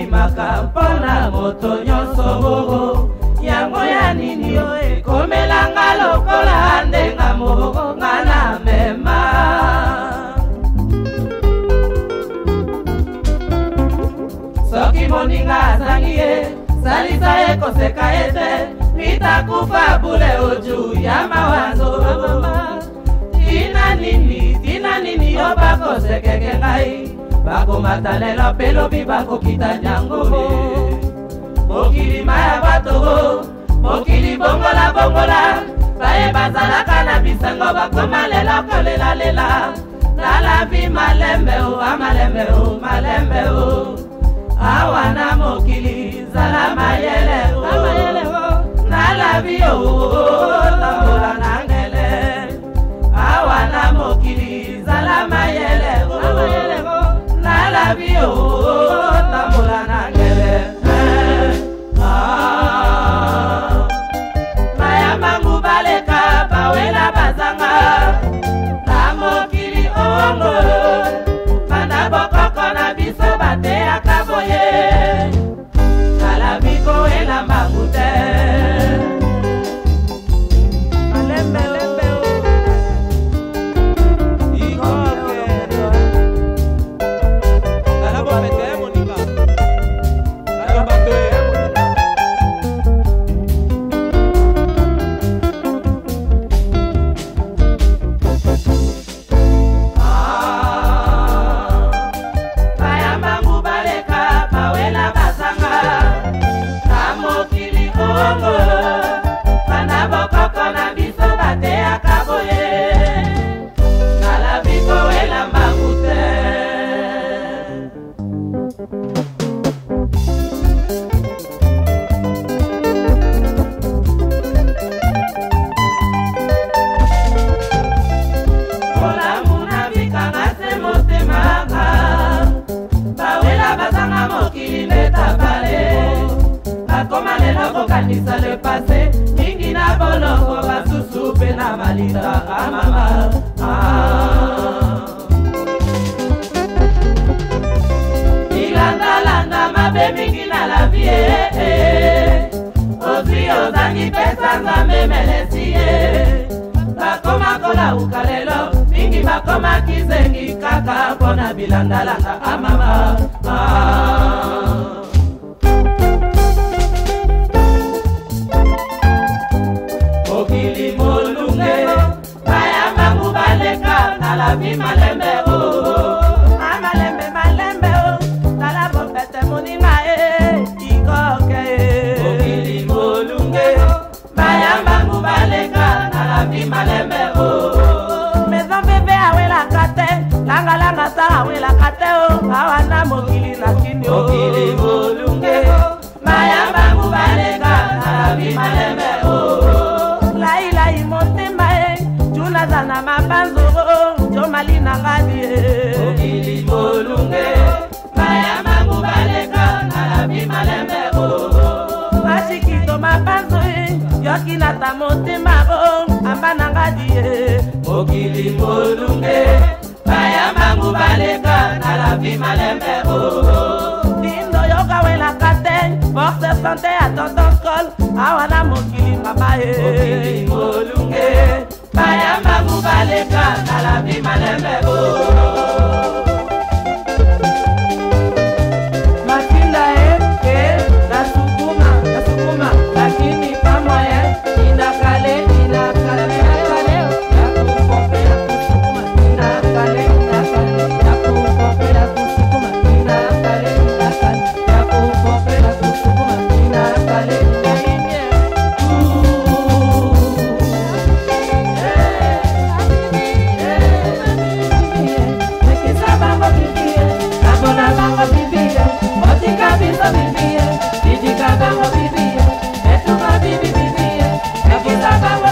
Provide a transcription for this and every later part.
ebimaka mpona moto nyonso bobo. Yango ya nini yo ekomelanga lokola ndenga moko nga na mema. Soki moninga azangi ye salisa ye koseka ete mitakufa bule oju ya mawazo. Tina nini yo bakosekeke ngai bakomata lelo pelobi bakokita nyangole. Mokili maya bato mokili bongola bongola baye bazalaka na bisengo bakoma lelo kolela lela. Nalavi malembe o amalembe o malembe o awana mokili zala mayele o nalavi o tambola nangele awana mokili zala mayele o nalavi o tambola nangele. Maya mangu baleka bawela bazanga na mokili ongo mana bokoko na biso bate akaboye nalavi koela mangu te. Kanisa le passé mingi na boloko basusu pe na malita amama. Ilanda mabe mingi na la vie ozi ozangi pesa nzambe melesiye bakoma kola ukalelo mingi bakoma kizengi kaka pona bilandalanga amama. Mokili molunge baya mangu baleka nalavi malembe o malembe o nalabo pete moninga ikoke. Mokili molunge baya mangu baleka nalavi malembe o maison bebe awela kate langa sa awela kate o awana mokili na kini o. Mokili molunge baya mangu baleka nalavi malembe o lai motema juna zana mabanzo jomali nangadi. Mokili molunge baya mangu baleka nalavi malembe o mashikito mabanzo yokina ta motema amba nangadi. Mokili molunge baya mangu baleka nalavi malembe o dindo yoka wela kate force santé à tonton col awana mokili mama. Mokili molunge baya mangu baleka nalavi malembe o matinda na sukuma lakini pamoja inakale ya kukope ya kusukuma inakale ya kukope ya kusukuma inakale ya kukope ya kusukuma inakale.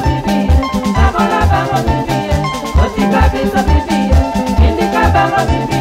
Indika bango bibi